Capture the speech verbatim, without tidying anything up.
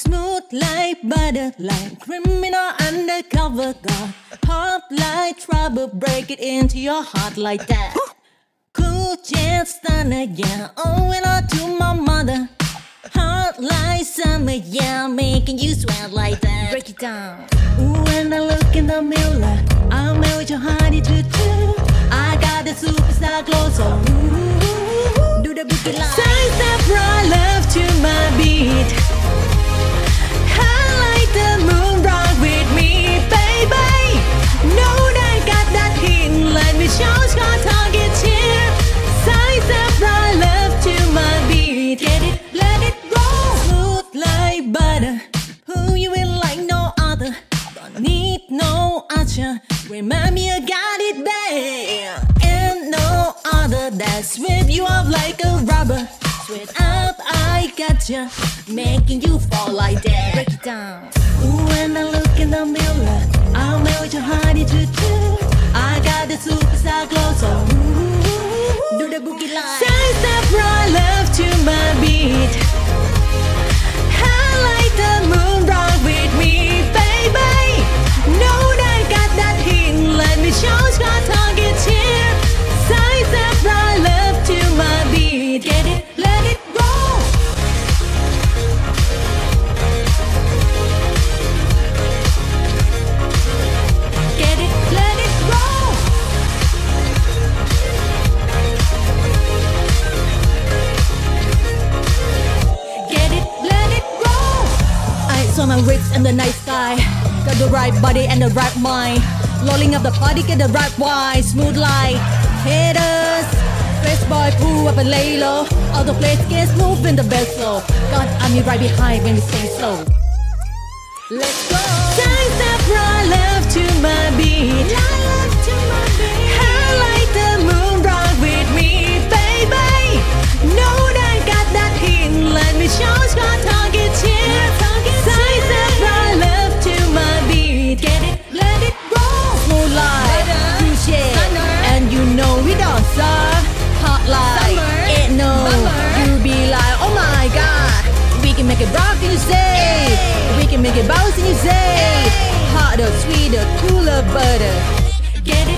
Smooth like butter, like criminal undercover god. Pop like trouble, break it into your heart like that. Cool jet stunner, yeah, owe it all to my mother. Hot like summer, yeah, making you sweat like that. Break it down. When I look in the mirror, I'll melt your honey too too. I got the superstar glow, so ooh, do the boogie line. Side step right, love to my beat. I like the moon rock with me, baby. Know that got that hit, let me show you target here. Side step right, love to my beat. Get it, let it roll. Smooth like butter, who you will like no other. Don't need no usher, remind me I got it bad. And no other that sweep you up like a rubber. Sweat up, I gotcha, making you fall like that. Break it down. When I look in the mirror, I'll melt your honey too too. I got the superstar glow, so ooh, do the boogie line. Side step right, love to my beat. I like the moon rock with me, baby. Know that got that hit, let me show you target here. Side step right, love to my beat. Get it, let it roll. Get it, let it roll. Get it, let it roll. I saw my wrist in the night sky. Got the right body and the right mind. Rolling up the party, get the right wine. Smooth like haters. Fresh boy, pull up and lay low. All the place gets moving the best flow. God, I'm here right behind when we stay slow. Let's go. Side step right, love to my beat. Love to my beat. I like the moon rock with me, baby. Know that got that hit, let me show you target here. Side step right, love to my beat. Get it, let it roll. Smooth like you share, and you know we don't stop. Hot like it no, you be like oh my god. We can make it rock and you say, we can make it bounce and you say, hotter, sweeter, cooler, butter. Get it.